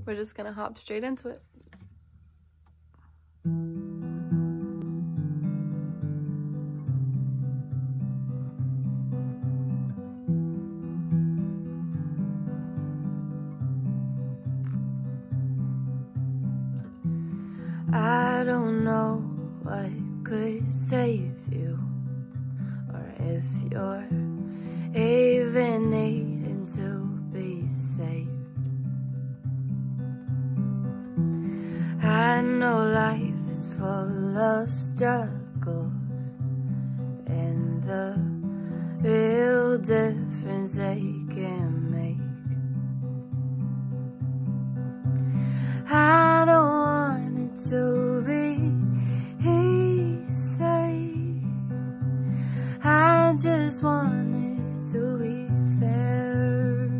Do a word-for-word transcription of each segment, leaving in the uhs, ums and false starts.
we're just gonna hop straight into it. I don't know what could save you, or if you're even needing to be saved. I know life is full of struggles, and the real difference they can make. I don't want it to be easy, I just want it to be fair.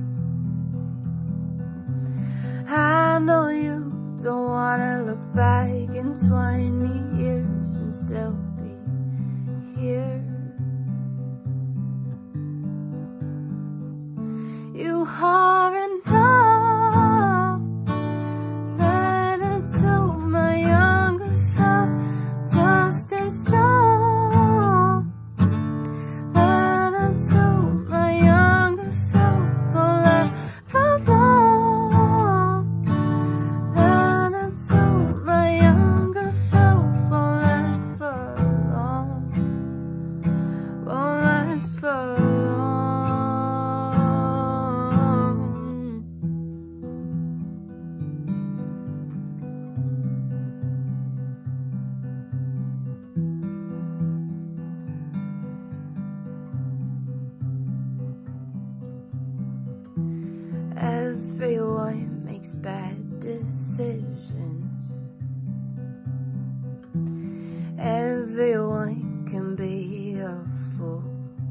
I know you don't wanna look back in twenty years and still be here. You are enough. Better to my younger self, just stay strong. Better to my younger self, forever long. Better to my younger self, won't last for long. Won't last for long. Everyone makes bad decisions. Everyone can be a fool.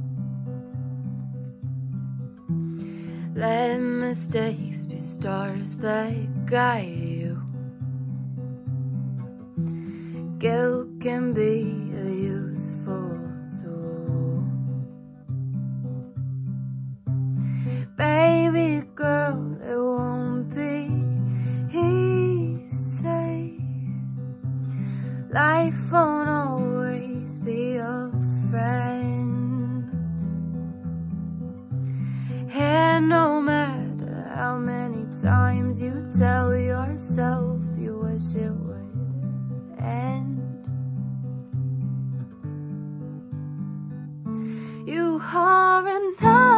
Let mistakes be stars that guide you. Guilt can be a youthful tool. Baby girl, it won't be easy. Life won't always be a friend. And no matter how many times you tell yourself you wish it would end, you are enough.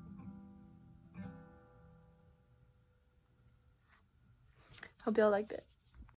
Hope y'all liked it.